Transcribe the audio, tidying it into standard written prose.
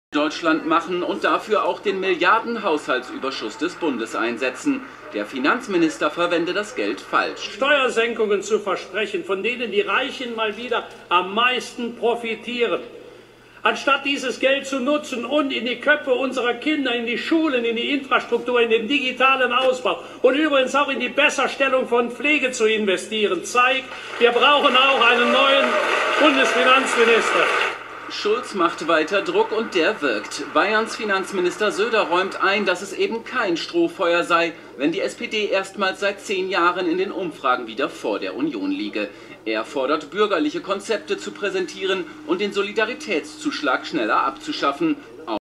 Deutschland machen und dafür auch den Milliardenhaushaltsüberschuss des Bundes einsetzen. Der Finanzminister verwende das Geld falsch. Steuersenkungen zu versprechen, von denen die Reichen mal wieder am meisten profitieren. Anstatt dieses Geld zu nutzen und in die Köpfe unserer Kinder, in die Schulen, in die Infrastruktur, in den digitalen Ausbau und übrigens auch in die Besserstellung von Pflege zu investieren, zeigt, wir brauchen auch einen neuen Bundesfinanzminister. Schulz macht weiter Druck und der wirkt. Bayerns Finanzminister Söder räumt ein, dass es eben kein Strohfeuer sei, wenn die SPD erstmals seit 10 Jahren in den Umfragen wieder vor der Union liege. Er fordert, bürgerliche Konzepte zu präsentieren und den Solidaritätszuschlag schneller abzuschaffen.